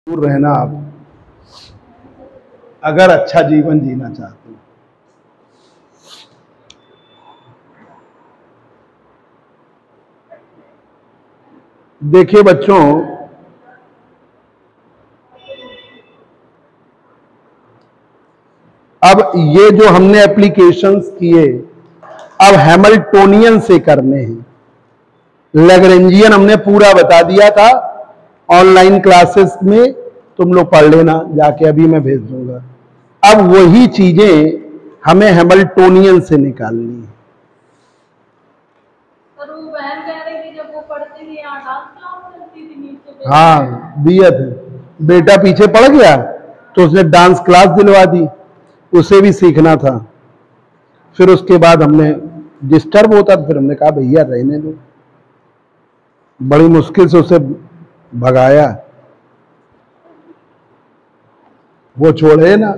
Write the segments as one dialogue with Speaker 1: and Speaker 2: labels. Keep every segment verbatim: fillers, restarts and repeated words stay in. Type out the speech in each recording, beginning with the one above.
Speaker 1: दूर रहना आप, अगर अच्छा जीवन जीना चाहते हो। देखिए बच्चों, अब ये जो हमने एप्लीकेशंस किए, अब हैमिल्टोनियन से करने हैं। लैग्रेंजियन हमने पूरा बता दिया था ऑनलाइन क्लासेस में, तुम लोग पढ़ लेना जाके, अभी मैं भेज दूंगा। अब वही चीजें हमें हैमिल्टोनियन से निकालनी है।
Speaker 2: पर वो बहन कह रही थी जब वो पढ़ती थी यहाँ डांस क्लास चलती थी नीचे।
Speaker 1: हाँ दिया थे, बेटा पीछे पड़ गया तो उसने डांस क्लास दिलवा दी, उसे भी सीखना था। फिर उसके बाद हमने डिस्टर्ब होता तो फिर हमने कहा भैया रहने दो, बड़ी मुश्किल से उसे भगाया, वो छोड़े ना।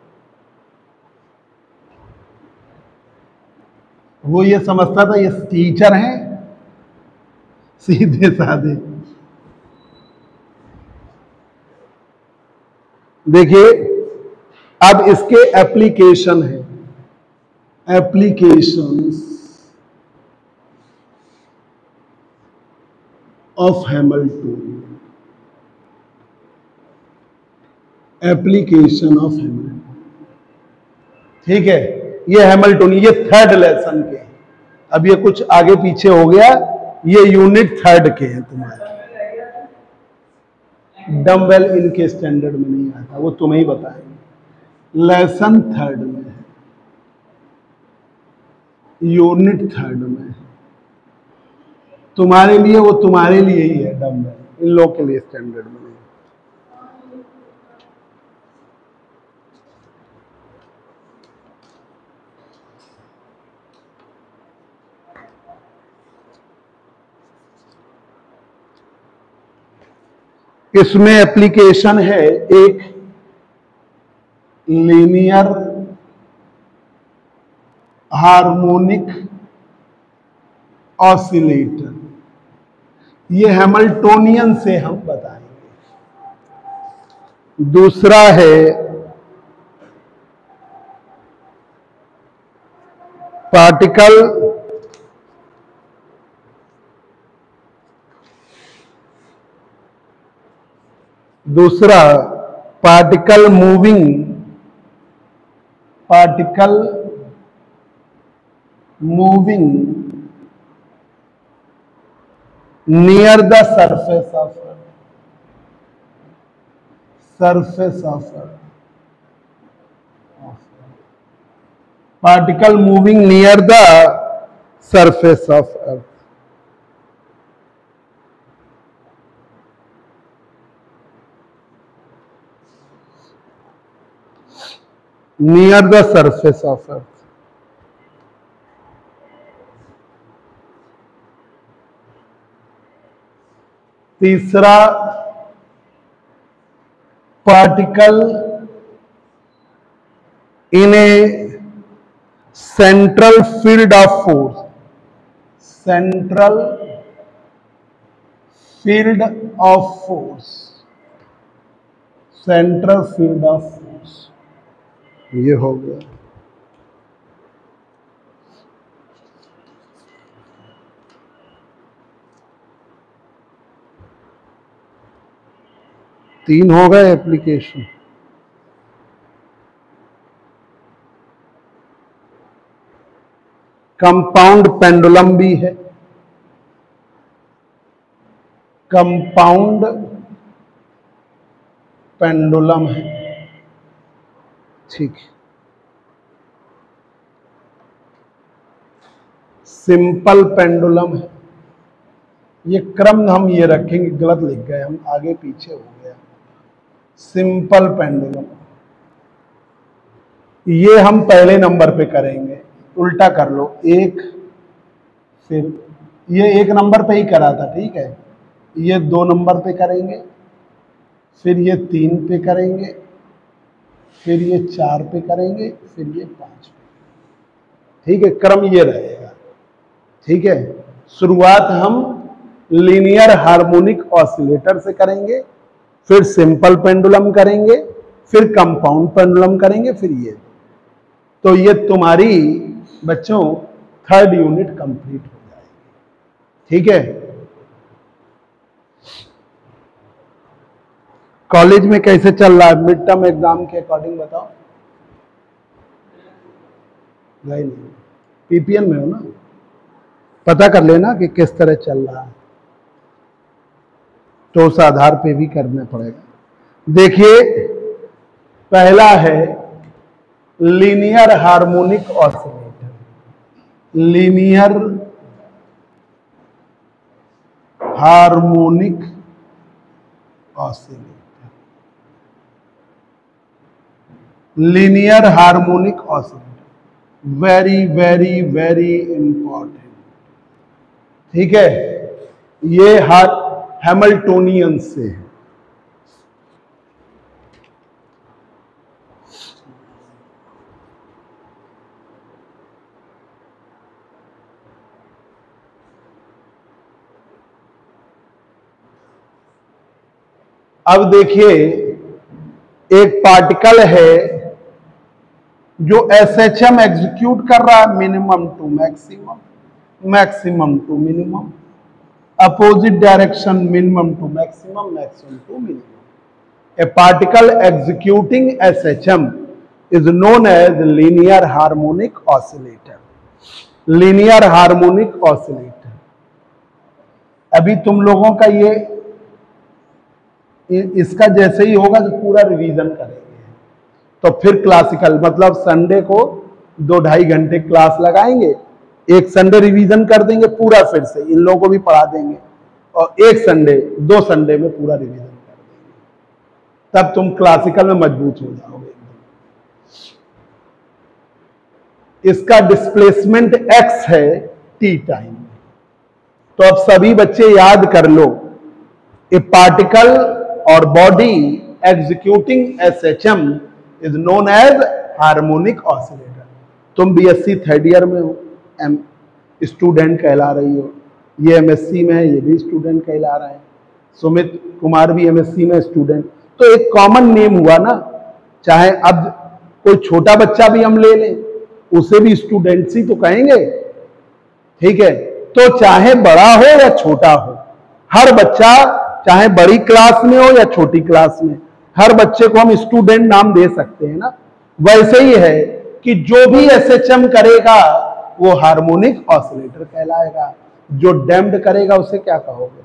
Speaker 1: वो ये समझता था ये टीचर हैं सीधे साधे। देखिए अब इसके एप्लीकेशन है, applications of Hamiltonian, application of Hamiltonian. ठीक है, ये हैमिल्टोनियन, ये थर्ड लेसन के हैं। अब ये कुछ आगे पीछे हो गया, ये यूनिट थर्ड के हैं तुम्हारे। डम्बेल इनके स्टैंडर्ड में नहीं आता, वो तुम्हें ही बताएंगे। लेसन थर्ड में है, यूनिट थर्ड में है। तुम्हारे लिए वो तुम्हारे लिए ही है डम्बेल, इन लोग के लिए स्टैंडर्ड में नहीं। इसमें एप्लीकेशन है एक लीनियर हार्मोनिक ऑसिलेटर, ये हैमिल्टोनियन से हम बताएंगे। दूसरा है पार्टिकल दूसरा particle moving particle moving near the surface of earth, surface of earth, particle moving near the surface of earth. Near the surface of earth. तीसरा particle in a central field of force, central field of force, central field of force. ये हो गया। तीन हो गए application. Compound pendulum भी है, compound pendulum है। ठीक, सिंपल पेंडुलम है। ये क्रम हम ये रखेंगे, गलत लिख गए हम, आगे पीछे हो गया। सिंपल पेंडुलम ये हम पहले नंबर पे करेंगे, उल्टा कर लो, एक फिर ये एक नंबर पे ही करा था, ठीक है। ये दो नंबर पे करेंगे, फिर ये तीन पे करेंगे, फिर ये चार पे करेंगे, फिर ये पांच पे। ठीक है, क्रम ये रहेगा। ठीक है, शुरुआत हम लीनियर हार्मोनिक ऑसिलेटर से करेंगे, फिर सिंपल पेंडुलम करेंगे, फिर कंपाउंड पेंडुलम करेंगे, फिर ये। तो ये तुम्हारी बच्चों थर्ड यूनिट कंप्लीट हो जाएगी। ठीक है, कॉलेज में कैसे चल रहा है मिड टर्म एग्जाम के अकॉर्डिंग बताओ? नहीं नहीं, पीपीएन में हो ना, पता कर लेना कि किस तरह चल रहा है, तो उस आधार पे भी करना पड़ेगा। देखिए, पहला है linear harmonic oscillator. Linear harmonic oscillator, linear harmonic oscillator, very very very important. ठीक है, ये हार हैमिल्टोनियन से है। अब देखिए, एक पार्टिकल है जो एसएचएम एग्जीक्यूट कर रहा है minimum to maximum, maximum to minimum, opposite direction minimum to maximum, maximum to minimum. A particle executing SHM is known as linear harmonic oscillator. linear harmonic oscillator। अभी तुम लोगों का ये इसका जैसे ही होगा तो पूरा रिवीजन करेंगे, तो फिर क्लासिकल मतलब संडे को दो ढाई घंटे क्लास लगाएंगे, एक संडे रिवीजन कर देंगे पूरा, फिर से इन लोगों को भी पढ़ा देंगे, और एक संडे दो संडे में पूरा रिवीजन कर देंगे, तब तुम क्लासिकल में मजबूत हो जाओगे। इसका डिस्प्लेसमेंट एक्स है टी टाइम में। तो अब सभी बच्चे याद कर लो, a particle or body executing SHM is known as harmonic oscillator. तुम बीएससी थर्ड ईयर में हो, एम स्टूडेंट कहला रही हो, ये एमएससी में है, ये भी स्टूडेंट कहला रहे हैं, सुमित कुमार भी एमएससी में स्टूडेंट। तो एक कॉमन नेम हुआ ना, चाहे अब कोई छोटा बच्चा भी हम ले लें उसे भी स्टूडेंट्स ही तो कहेंगे। ठीक है, तो चाहे बड़ा हो या छोटा हो, हर बच्चा चाहे बड़ी क्लास में हो या छोटी क्लास में, हर बच्चे को हम स्टूडेंट नाम दे सकते हैं ना। वैसे ही है कि जो भी एसएचएम करेगा वो हार्मोनिक ऑसिलेटर कहलाएगा, जो डैम्प्ड करेगा उसे क्या कहोगे?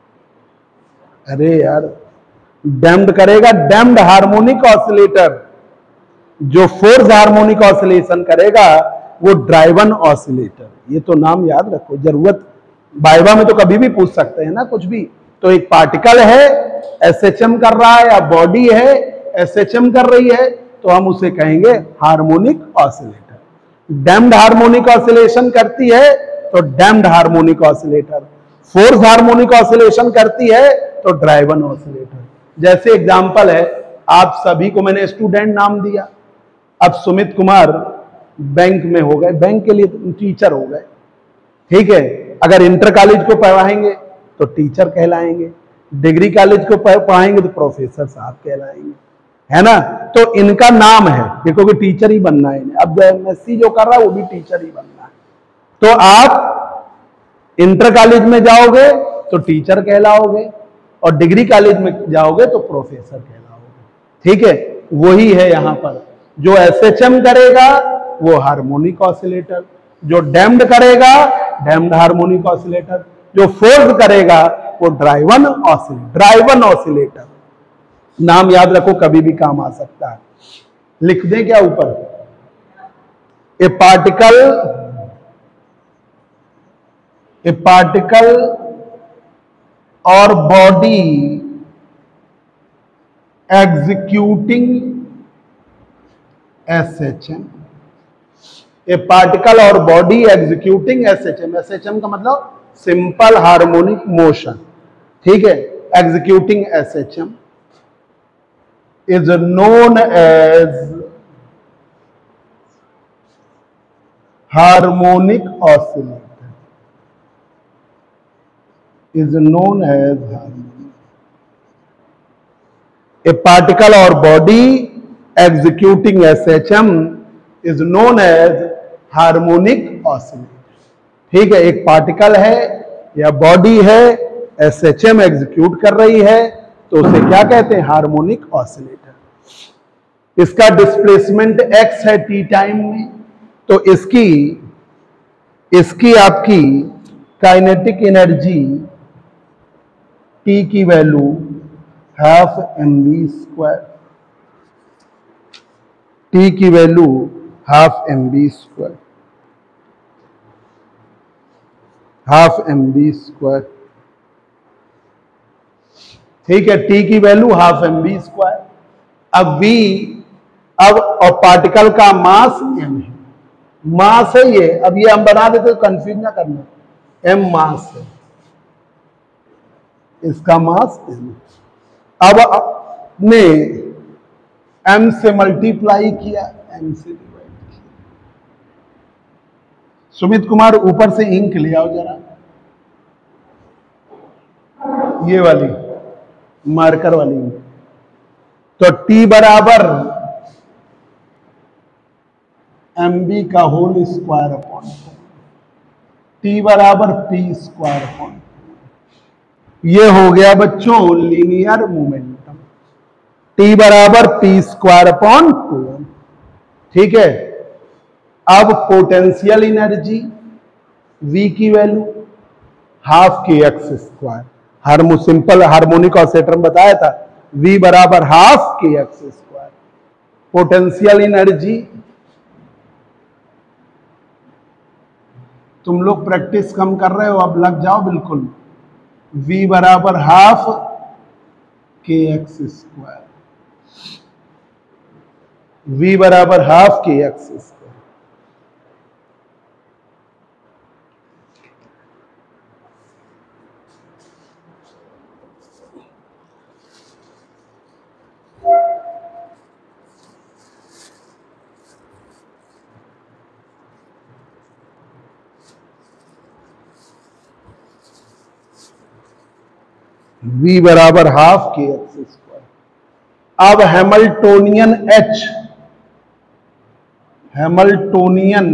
Speaker 1: अरे यार, डैम्प्ड करेगा डैम्प्ड हार्मोनिक ऑसिलेटर, जो फोर्स हार्मोनिक ऑसिलेशन करेगा वो ड्राइवन ऑसिलेटर। ये तो नाम याद रखो, जरूरत वाइवा में तो कभी भी पूछ सकते हैं ना कुछ भी। तो एक पार्टिकल है एसएचएम कर रहा है, या बॉडी है एसएचएम कर रही है, तो हम उसे कहेंगे harmonic oscillator. Damped harmonic oscillation करती है तो damped harmonic oscillator, force harmonic oscillation करती है तो ड्राइवन ऑसिलेटर। जैसे एग्जांपल है, आप सभी को मैंने स्टूडेंट नाम दिया, अब सुमित कुमार बैंक में हो गए, बैंक के लिए टीचर हो गए। ठीक है, अगर इंटर कॉलेज को पढ़ाएंगे तो टीचर कहलाएंगे, डिग्री कॉलेज को पढ़ाएंगे तो प्रोफेसर साहब कहलाएंगे, है ना। तो इनका नाम है, क्योंकि टीचर ही बनना है इन्हें। अब एमएससी जो कर रहा है वो भी टीचर ही बनना है। तो आप इंटर कॉलेज में जाओगे तो टीचर कहलाओगे, और डिग्री कॉलेज में जाओगे तो प्रोफेसर कहलाओगे। ठीक है, वही है यहां पर, जो एसएचएम करेगा वो हार्मोनिक ऑसिलेटर, जो डैम्प्ड करेगा डैम्प्ड हार्मोनिक ऑसिलेटर, जो फोर्स करेगा वो ड्राइवन ऑसिलेटर, ड्राइवन ऑसिलेटर। नाम याद रखो, कभी भी काम आ सकता है। लिख दें क्या ऊपर? A particle a particle or body executing SHM, a particle or body executing SHM. SHM का मतलब सिंपल हार्मोनिक मोशन। ठीक है, executing SHM is known as harmonic oscillator, is known as harmonic a particle or body executing S H M is known as harmonic oscillator. ठीक है, एक particle है या body है, एस एच एम एग्जीक्यूट कर रही है, तो उसे क्या कहते हैं? Harmonic oscillator. इसका डिस्प्लेसमेंट एक्स है टी टाइम में, तो इसकी इसकी आपकी काइनेटिक एनर्जी टी की value half M we square, T की value half M we square, half M we square. ठीक है, टी की value half M we square. अब वी, अब और पार्टिकल का मास एम है, मास है ये। अब ये हम बना देते तो कंफ्यूज ना करना, एम मास है, इसका मास एम। अब ने एम से मल्टीप्लाई किया, एम से डिवाइड किया। सुमित कुमार ऊपर से इंक ले आओ जरा, ये वाली मार्कर वाली इंक। तो टी बराबर एम बी का होल स्क्वायर अपॉन टी बराबर पी स्क्वायर अपॉन, ये हो गया बच्चों लीनियर मोमेंटम। टी बराबर p square upon two m. ठीक है, अब पोटेंशियल एनर्जी वी की value half k x square, हार्मो सिंपल हार्मोनिक ऑसिलेटर में बताया था, वी बराबर half k x square. Potential energy, तुम लोग प्रैक्टिस कम कर रहे हो, अब लग जाओ बिल्कुल। v बराबर half k x square, v बराबर half k x square. v बराबर हाफ के एक्स स्क्वायर। अब Hamiltonian h, Hamiltonian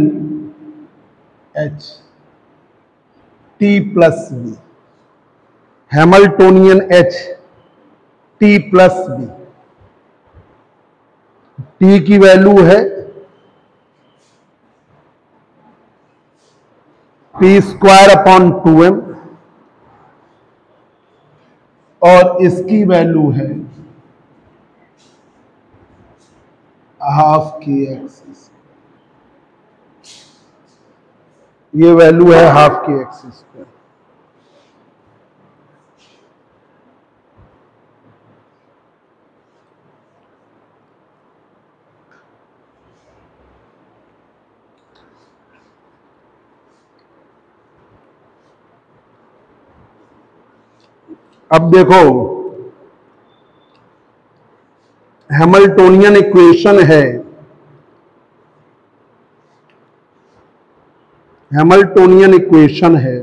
Speaker 1: h t plus V, Hamiltonian h t plus V. t की वैल्यू है p square upon two m और इसकी value है half k x, ये value है half k x square. अब देखो हैमिल्टोनियन इक्वेशन है, हैमिल्टोनियन इक्वेशन है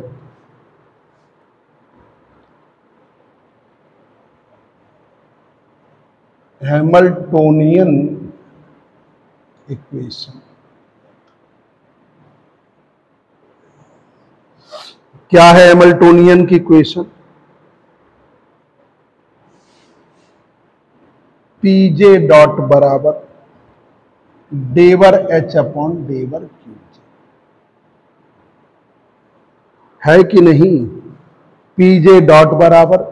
Speaker 1: हैमिल्टोनियन इक्वेशन क्या है? हैमिल्टोनियन की इक्वेशन पी जे डॉट बराबर del H upon del q j, है कि नहीं? पी जे डॉट बराबर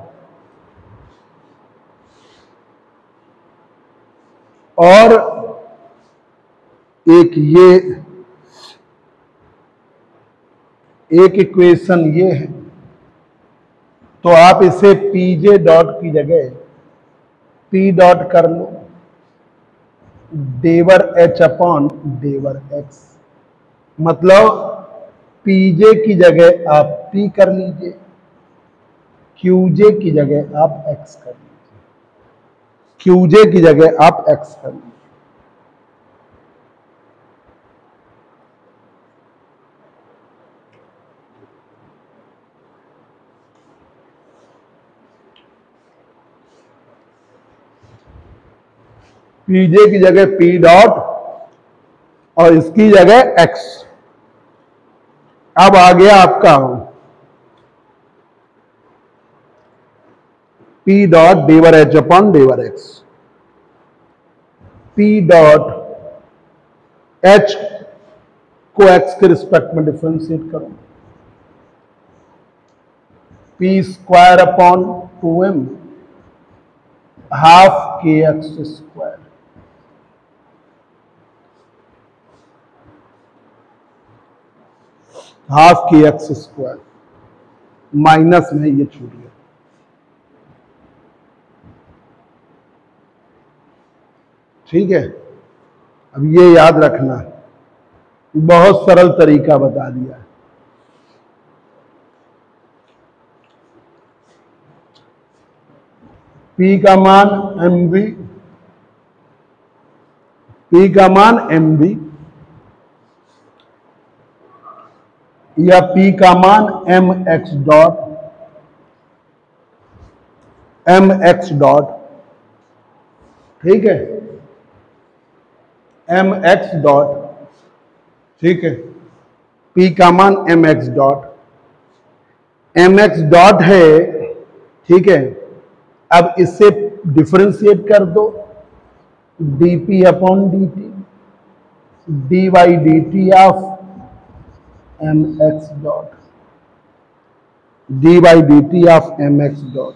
Speaker 1: और एक ये एक इक्वेशन ये है, तो आप इसे पी जे डॉट की जगह पी डॉट कर लो, del H upon del x. मतलब पीजे की जगह आप पी कर लीजिए, क्यूजे की जगह आप एक्स कर लीजिए, क्यूजे की जगह आप एक्स कर लीजिए। पीजे की जगह पी डॉट और इसकी जगह एक्स। अब आ गया आपका p dot del H upon del x. P dot h को एक्स के रिस्पेक्ट में डिफरेंशिएट करो, p square upon two m half k x square. Half k x square minus में ये छूट गया। ठीक है, अब ये याद रखना, बहुत सरल तरीका बता दिया है। P का मान एम बी, P का मान एम बी या P का मान m x dot, m x dot, ठीक है, एम एक्स डॉट, ठीक है, P का मान m x dot, m x dot है, ठीक है। अब इससे डिफरेंशिएट कर दो, dp upon D t, d by d t of m x dot, d by d t of m x dot.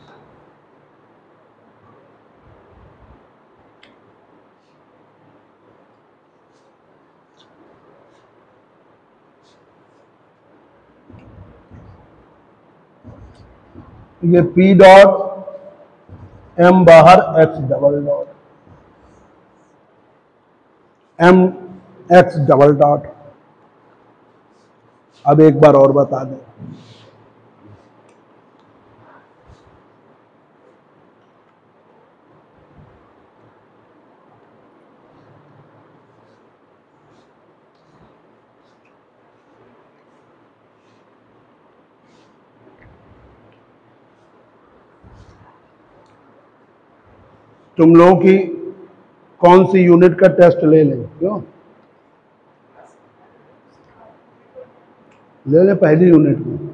Speaker 1: ये P डॉट एम बाहर x double dot, m x double dot. अब एक बार और बता दें, तुम लोगों की कौन सी यूनिट का टेस्ट ले लें? क्यों ले लें? पहली यूनिट में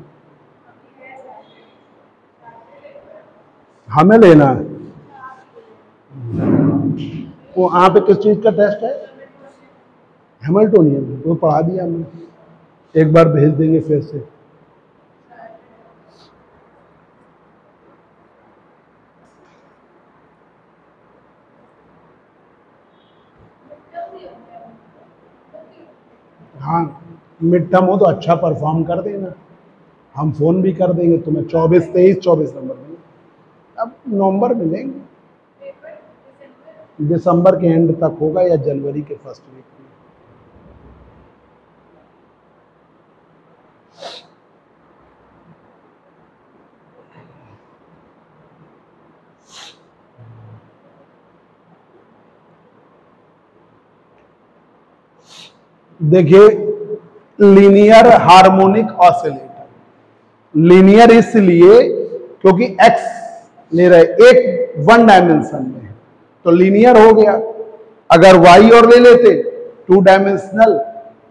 Speaker 1: हमें लेना है। वो वहां पे किस चीज का टेस्ट है? हैमिल्टोनियन। वो पढ़ा दिया हमने, एक बार भेज देंगे फिर से। हाँ, मिड टर्म हो तो अच्छा परफॉर्म कर देना, हम फोन भी कर देंगे तुम्हें। चौबीस तेईस चौबीस नंबर में, अब नवंबर में लेंगे, दिसंबर के एंड तक होगा या जनवरी के फर्स्ट वीक में। देखिए, लीनियर हार्मोनिक ऑसिलेटर, लीनियर इसलिए क्योंकि एक्स ले रहे एक वन डायमेंशन में है तो लीनियर हो गया। अगर वाई और ले लेते टू डायमेंशनल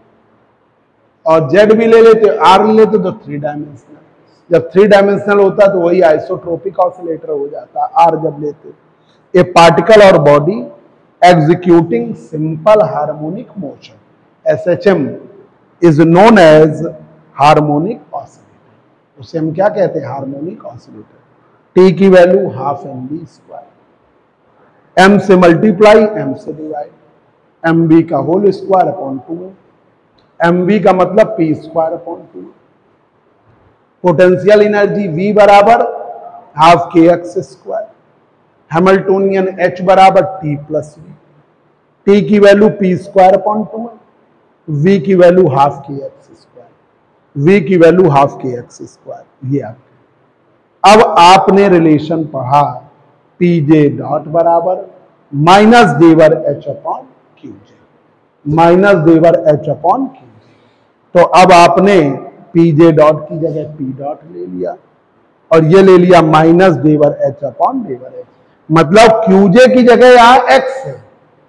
Speaker 1: और जेड भी ले लेते, आर ले लेते तो थ्री डायमेंशनल। जब थ्री डायमेंशनल होता तो वही आइसोट्रोपिक ऑसिलेटर हो जाता, आर जब लेते। A particle or body executing simple harmonic motion, S H M is known as harmonic oscillator. उसे हम क्या कहते हैं? Harmonic oscillator. टी की value half m v square, m से मल्टीप्लाई, एम से डिवाइड, एम बी का whole square upon two, m v का मतलब p square upon two. Potential energy V बराबर half k x square, Hamiltonian H बराबर T plus V, T की value p square upon two, V की value half k x square, V की value half k x square. ये आपके, अब आपने relation पढ़ा पी जे डॉट बराबर minus del H upon q j, minus del H upon q j. तो अब आपने पी जे डॉट की जगह पी डॉट ले लिया और ये ले लिया minus del H upon del h, मतलब क्यू जे की जगह यहां एक्स है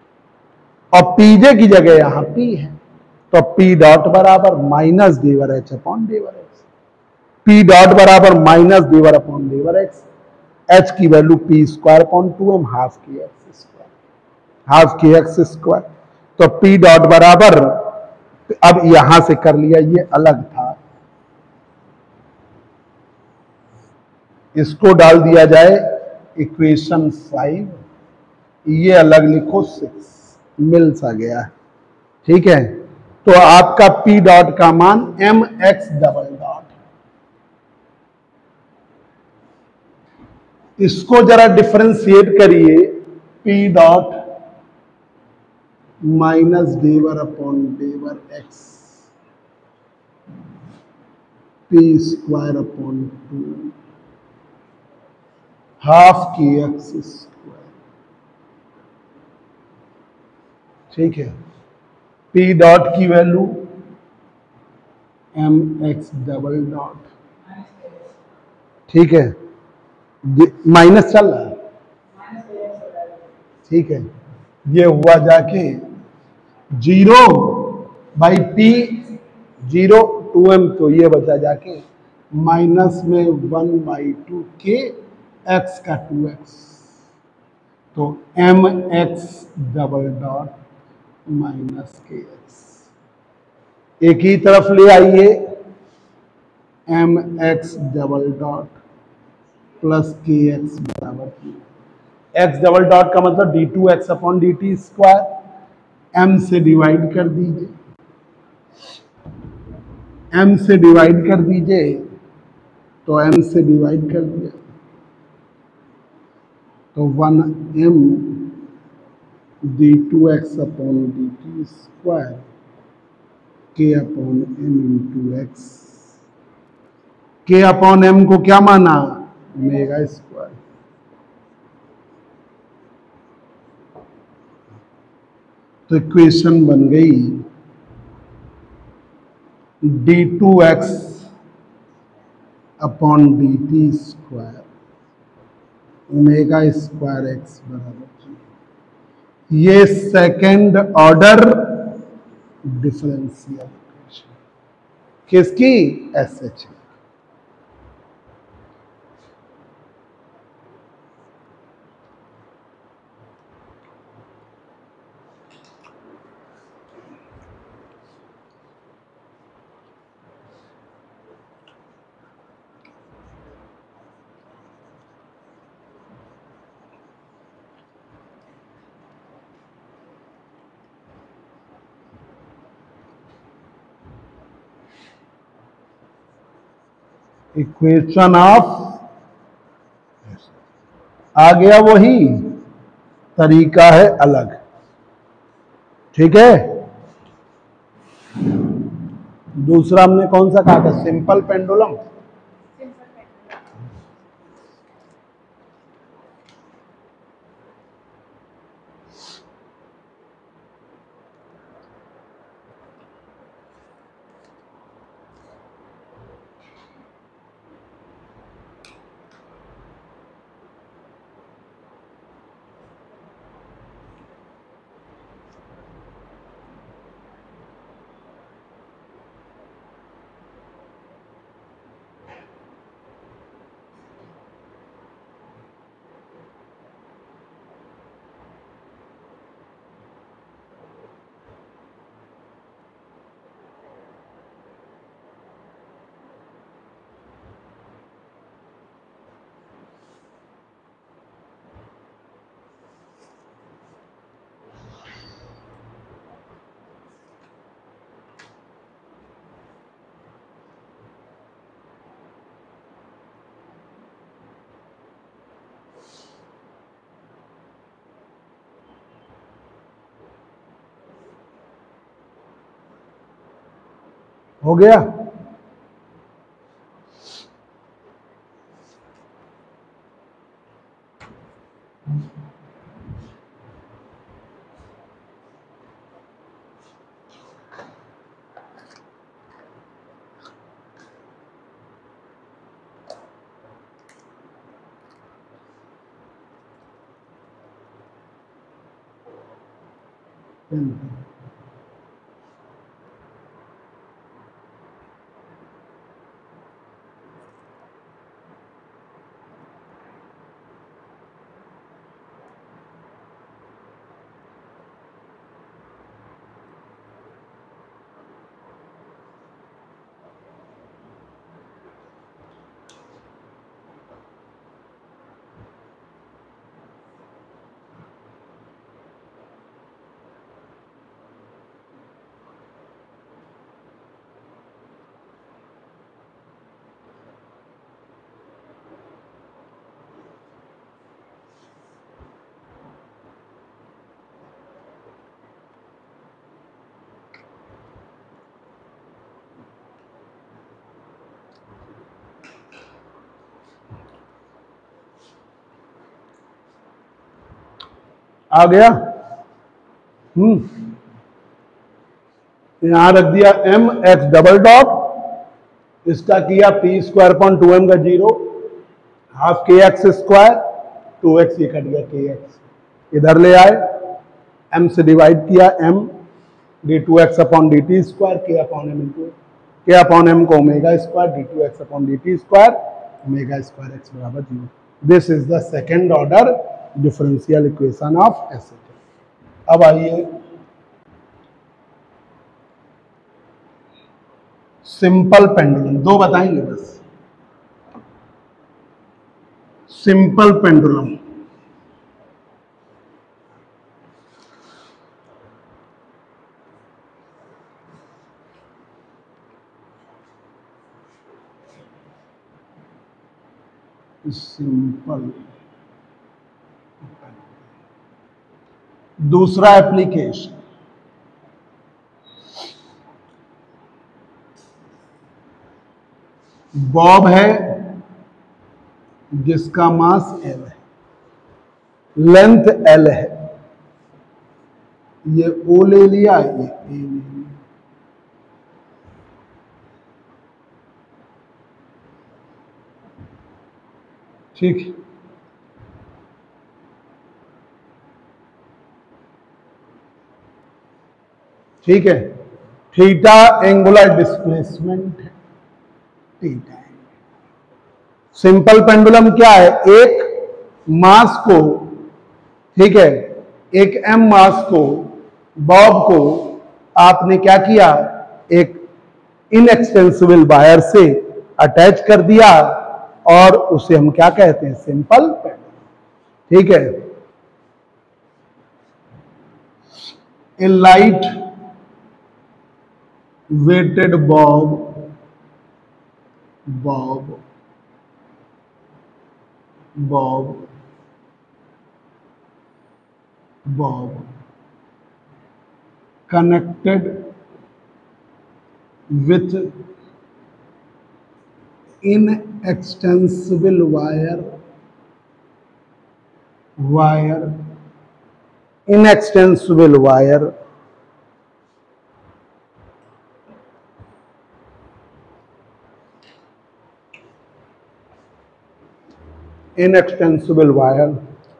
Speaker 1: और पीजे की जगह यहां पी है, तो पी डॉट बराबर minus del H upon del x. P dot बराबर minus del upon del x, h की value p square upon two m half k x square, half k x square. तो p dot बराबर, अब यहां से कर लिया, ये अलग था, इसको डाल दिया जाए इक्वेशन फाइव, ये अलग लिखो सिक्स, मिल सा गया है। ठीक है, तो आपका पी डॉट का मान एम एक्स डबल डॉट, इसको जरा डिफरेंशिएट करिए, p dot minus del upon del x p square upon two half k x square. ठीक है, पी डॉट की value m x double dot, ठीक है, माइनस चल रहा है, ठीक है, ये हुआ जाके zero by p zero two m, तो ये बचा जाके माइनस में one by two k x का टू एक्स, तो m x double dot minus k x, एक ही तरफ ले आइए, m x double dot plus k x बराबर एक्स डबल डॉट का मतलब d two x upon D t square, m से डिवाइड कर दीजिए, एम से डिवाइड कर दीजिए, तो एम से डिवाइड कर दिया तो one m d two x upon D t square k upon m into x, k upon m को क्या माना, ओमेगा स्क्वायर, तो इक्वेशन बन गई d two x upon D t square omega square x बराबर, ये सेकेंड ऑर्डर डिफरेंशियल इक्वेशन किसकी, S H. Equation of, आ गया वही, तरीका है अलग। ठीक है, दूसरा हमने कौन सा कहा था, सिंपल पेंडुलम। हो गया, आ गया। हम्म यहां रख दिया एम एक्स डबल डॉट, इसका किया p square point two m का zero, half k x square, two x ये कट गया के एक्स, इधर ले आए, एम से डिवाइड किया, m d two x upon D t square, k upon m into k upon m को omega square, d two x upon D t square, omega square x बराबर zero. This is the second order differential equation of acid. अब आइए simple pendulum, दो बताएंगे बस। Simple pendulum, simple दूसरा application, bob है जिसका मास एल है, लेंथ एल है, ये ओ ले लिया, ये ए ले लिया, ठीक। ठीक है, थीटा एंगुलर डिस्प्लेसमेंट है, थीटा। सिंपल पेंडुलम क्या है? एक मास को, ठीक है, एक एम मास को, बॉब को आपने क्या किया, एक इनएक्सटेंसिबल वायर से अटैच कर दिया और उसे हम क्या कहते हैं? Simple pendulum. ठीक है, a light weighted bob bob bob bob connected with inextensible wire wire inextensible wire inextensible wire,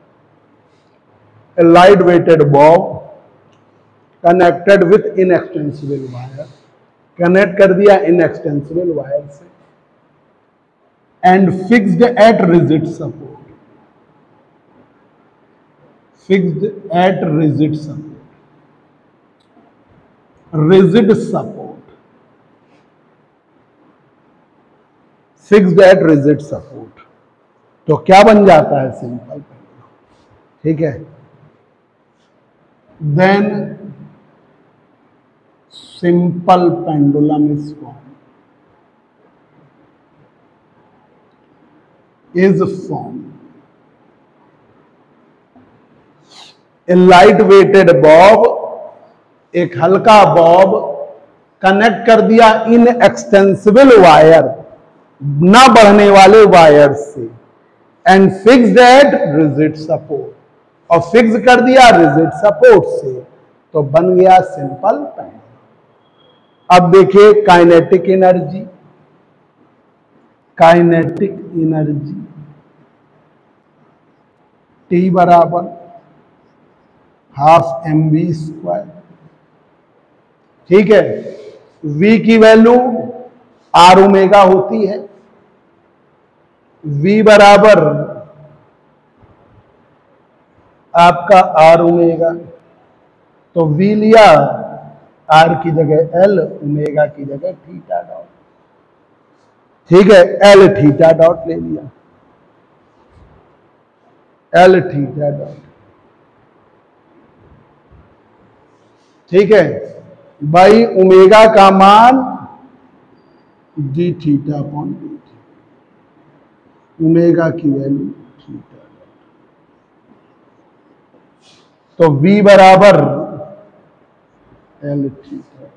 Speaker 1: a light weighted bob connected with inextensible wire, connect कर दिया inextensible wire से, and fixed at rigid support, fixed at rigid support, rigid support, fixed at rigid support, तो क्या बन जाता है? Simple pendulum. ठीक है, then simple pendulum is form is form a light weighted bob, एक हल्का बॉब कनेक्ट कर दिया इन एक्सटेंसिबल वायर, ना बढ़ने वाले वायर से, and fixed at rigid support, और फिक्स कर दिया रिजिड सपोर्ट से, तो बन गया सिंपल पेंडुलम। अब देखिए kinetic energy, kinetic energy T बराबर हाफ एम वी स्क्वायर ठीक है। v की वैल्यू आर ओमेगा होती है, v बराबर आपका आर ओमेगा, तो v लिया r की जगह l, ओमेगा की जगह थीटा डॉट, ठीक है। l थीटा डॉट ले लिया, l थीटा डॉट, ठीक है। बाई ओमेगा का मान D theta upon d, omega की वैल्यू थीटा, तो v बराबर एल थीटा,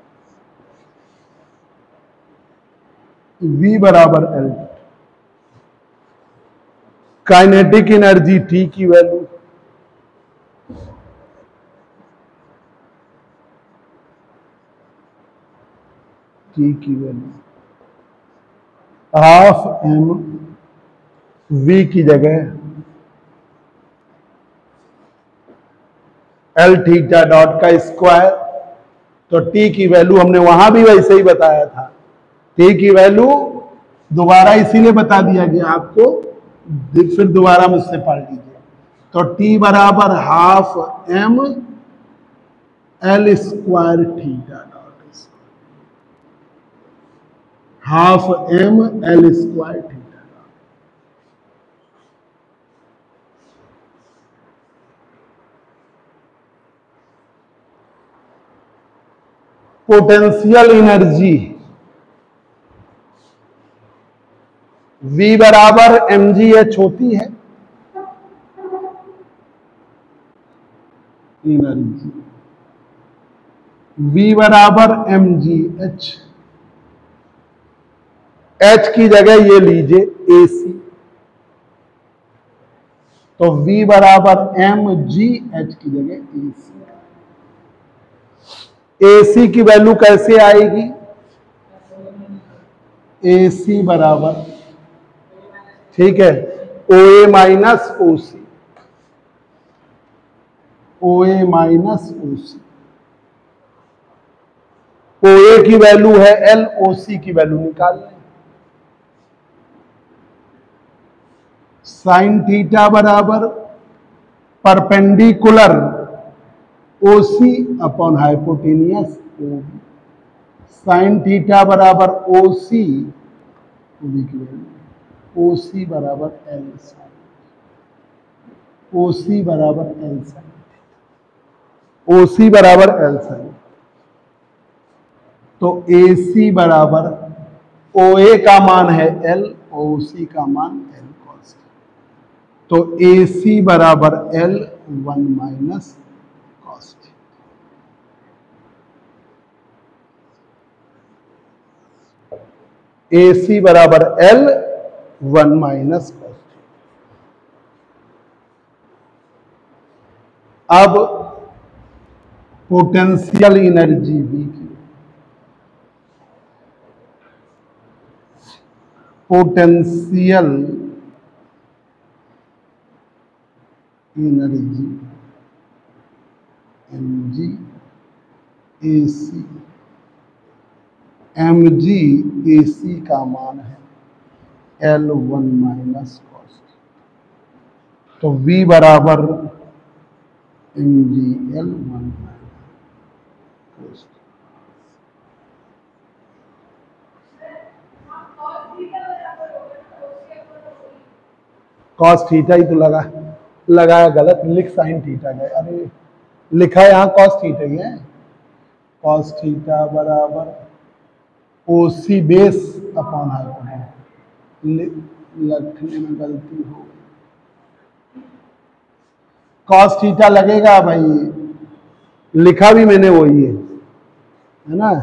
Speaker 1: v बराबर एल। काइनेटिक एनर्जी T की वैल्यू T की वैल्यू हाफ एम v की जगह एल थीटा डॉट का स्क्वायर, तो T की वैल्यू हमने वहां भी वैसे ही बताया था। T की वैल्यू दोबारा इसीलिए बता दिया गया आपको, फिर दोबारा मुझसे पढ़ लीजिए। तो T बराबर half M L square theta dot, half M L square theta dot. Potential energy V बराबर एम जी एच होती है, एनर्जी V बराबर एम जी एच, H की जगह ये लीजिए ए सी, तो V बराबर एम जी एच की जगह ए सी। ए सी की वैल्यू कैसे आएगी? ए सी बराबर, ठीक है, ओ ए माइनस ओ सी, ओ ए माइनस ओ सी। ओ ए की वैल्यू है एल, ओ सी की वैल्यू निकाल लें। साइन थीटा बराबर perpendicular O C upon hypotenuse O B, sine theta बराबर ओ सी, ओ बी की वैल्यू ओ सी बराबर एल साइन, ओ सी बराबर एल साइन, ओ सी बराबर एल साइन। तो ए सी बराबर ओ ए का मान है एल, ओ सी का मान एल कॉस, तो ए सी बराबर L one minus cos. A C बराबर एल वन माइनस कॉस। अब पोटेंशियल एनर्जी V की, potential energy M G A C, M G A C का मान है एल वन माइनस कॉस, तो V बराबर M G L one minus cos. Cos theta ही तो लगा लगाया, गलत लिख साइन थीटा गए, अरे लिखा है यहाँ कॉस थीटा ही है। कॉस थीटा बराबर O C base upon hypotenuse, लिखने में गलती हो गई, कॉस थीटा लगेगा भाई, लिखा भी मैंने वही है, है ना।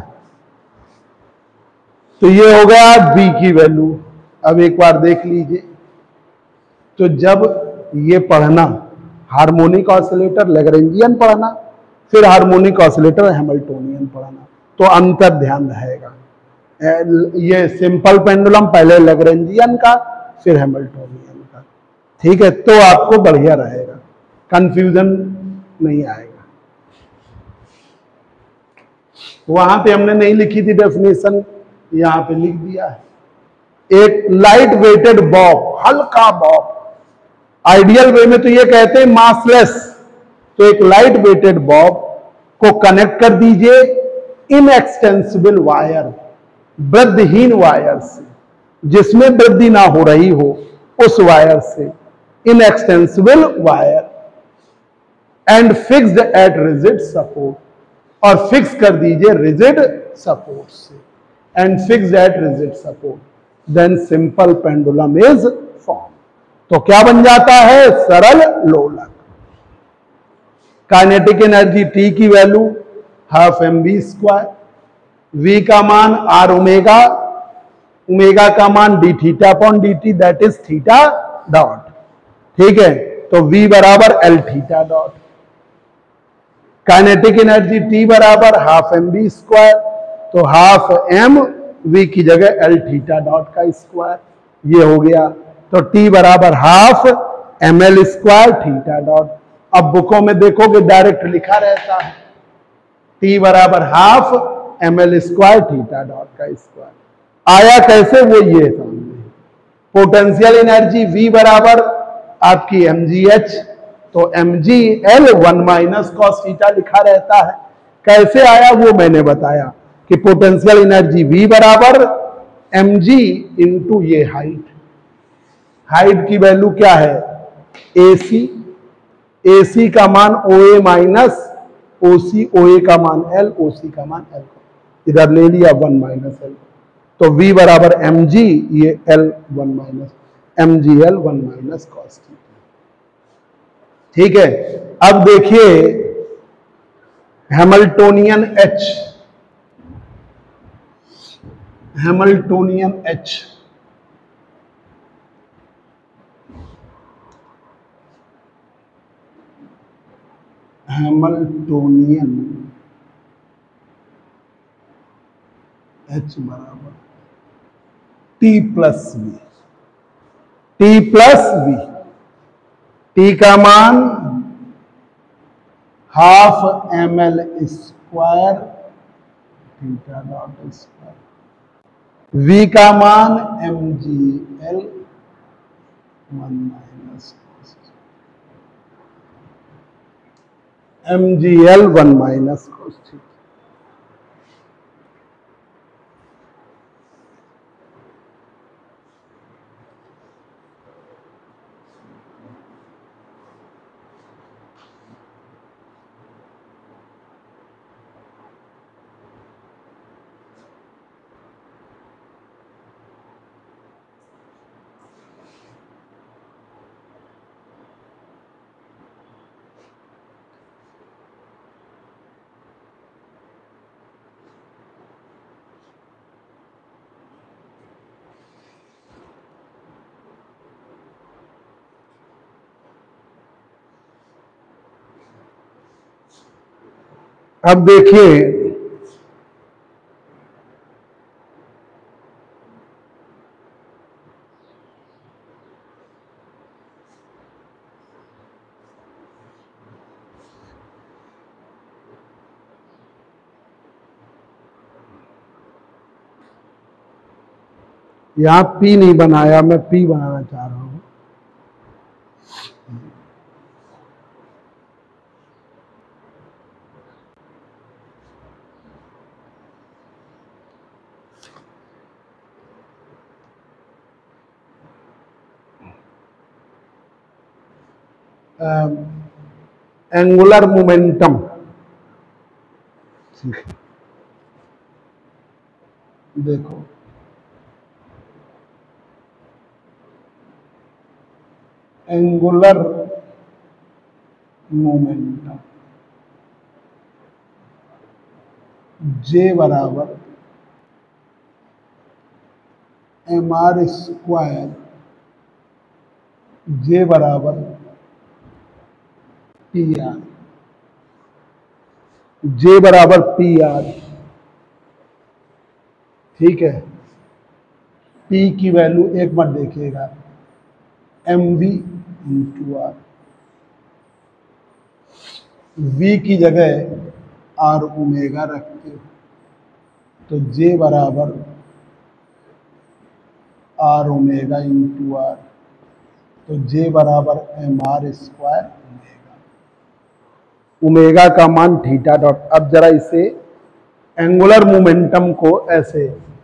Speaker 1: तो ये हो गया बी की वैल्यू। अब एक बार देख लीजिए, तो जब ये पढ़ना हार्मोनिक ऑसिलेटर लैग्रैंजियन पढ़ना, फिर हार्मोनिक ऑसिलेटर हैमिल्टोनियन पढ़ना, तो अंतर ध्यान रहेगा। ये सिंपल पेंडुलम पहले लैग्रैंजियन का, फिर हैमिल्टोनियन का, ठीक है, तो आपको बढ़िया रहेगा, कंफ्यूजन नहीं आएगा। वहां पे हमने नहीं लिखी थी डेफिनेशन, यहां पे लिख दिया है। एक लाइट वेटेड बॉब, हल्का बॉब, आइडियल वे में तो ये कहते हैं मासलेस, तो एक लाइट वेटेड बॉब को कनेक्ट कर दीजिए इनएक्सटेंसिबल वायर, वृद्धहीन वायर से, जिसमें वृद्धि ना हो रही हो उस वायर से, inextensible wire, and fixed at rigid support, और फिक्स कर दीजिए रिजिड सपोर्ट से, and fixed at rigid support, then simple pendulum is form. तो क्या बन जाता है? सरल लोलक। काइनेटिक एनर्जी टी की value half M we square, V का मान आर ओमेगा, ओमेगा का मान D theta upon D T, that is theta dot. ठीक है, तो v बराबर L theta dot. Kinetic energy T बराबर हाफ एम वी स्क्वायर, तो हाफ एम वी की जगह एल थीटा डॉट का स्क्वायर, ये हो गया। तो टी बराबर half M L square theta dot. अब बुकों में देखोगे डायरेक्ट लिखा रहता है टी बराबर half M L square theta dot का स्क्वायर। आया कैसे? वो ये सामने। पोटेंशियल एनर्जी वी बराबर आपकी एम जी एच, तो M G L one minus cos theta लिखा रहता है। कैसे आया वो मैंने बताया कि पोटेंशियल एनर्जी वी बराबर एम जी इंटू ये हाइट, हाइट की वैल्यू क्या है? ए सी, ए सी का मान ओ ए माइनस ओ सी, ओ ए का मान एल, ओ सी का मान एल, इधर ले लिया वन माइनस एल, तो v बराबर एम जी, ये L one minus M G L one minus cos theta. ठीक है, अब देखिए Hamiltonian H, Hamiltonian H Hamiltonian H बराबर T plus V, T plus V, T का मान half M L square theta dot square, V का मान M G L one minus M G L one minus cos theta. अब देखिए यहां P नहीं बनाया, मैं P बनाना चाह रहा हूं। एंगुलर मोमेंटम, देखो एंगुलर मोमेंटम J बराबर एम आर स्क्वायर, J बराबर पी आर, J बराबर पी आर। ठीक है, P की वैल्यू एक बार देखिएगा M V into R, V की जगह आर ओमेगा रखते हो, तो जे बराबर आर ओमेगा इंटू आर, तो जे बराबर M R square omega. Omega का मान थीटा डॉट। अब जरा इसे एंगुलर मोमेंटम को ऐसे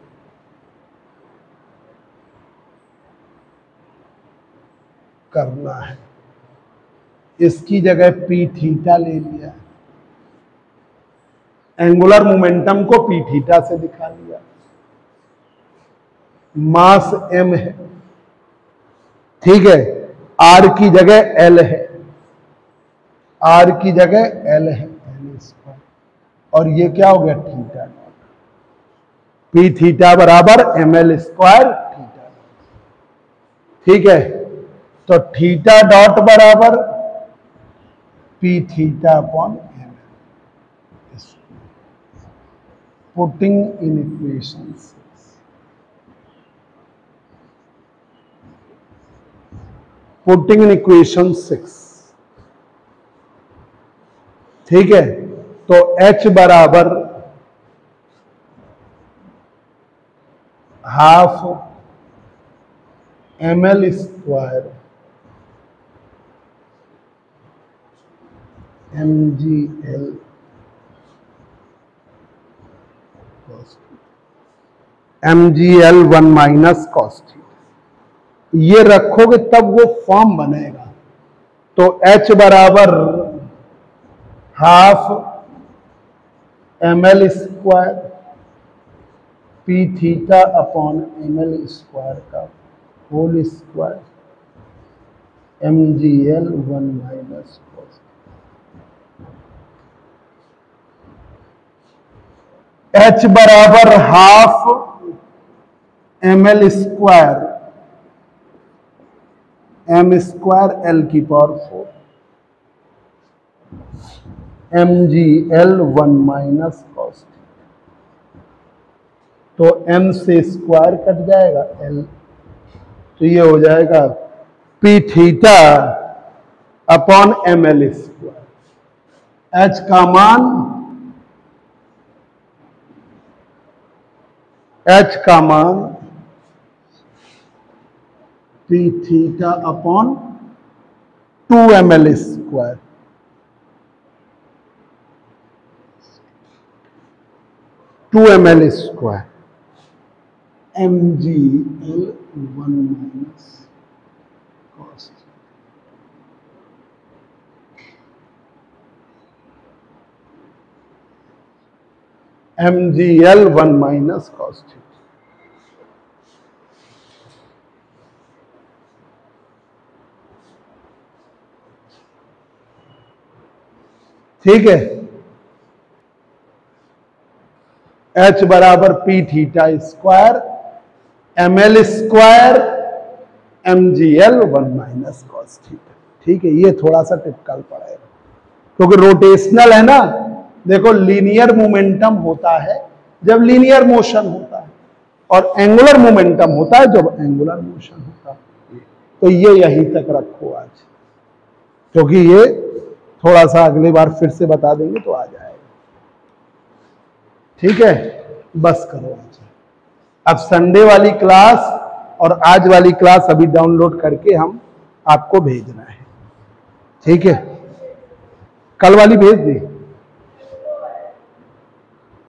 Speaker 1: करना है, इसकी जगह पी थीटा ले लिया, एंगुलर मोमेंटम को पी थीटा से दिखा लिया। मास एम है, ठीक है, आर की जगह एल है, आर की जगह एल है, एल स्क्वायर, और ये क्या हो गया थीटा डॉट। पी थीटा बराबर एम एल स्क्वायर थीटा, ठीक है। तो थीटा डॉट बराबर P theta upon M L. Putting in equation putting in equation six, ठीक है। तो H बराबर half M L square M G L M G L one minus cos theta, ये रखोगे तब वो फॉर्म बनेगा। तो H बराबर half M L square P theta upon M L square का whole square M G L one minus cos. H बराबर half M L square M square L की power four M G L one minus cos. तो m से square कट जाएगा l, तो ये हो जाएगा P theta upon M L square. h का मान h का मान P theta upon two M L square, two M L square M G L one minus cos. M G L one minus cos, ठीक है। H बराबर P theta square M L square M G L one minus cos theta, ठीक है। ये थोड़ा सा typical पड़ेगा क्योंकि रोटेशनल है ना। देखो लीनियर मोमेंटम होता है जब लीनियर मोशन होता है, और एंगुलर मोमेंटम होता है जब एंगुलर मोशन होता है। तो ये यहीं तक रखो आज, क्योंकि ये थोड़ा सा अगली बार फिर से बता देंगे तो आ जाएगा, ठीक है। बस करो आज। अब संडे वाली क्लास और आज वाली क्लास अभी डाउनलोड करके हम आपको भेजना है, ठीक है। कल वाली भेज दी।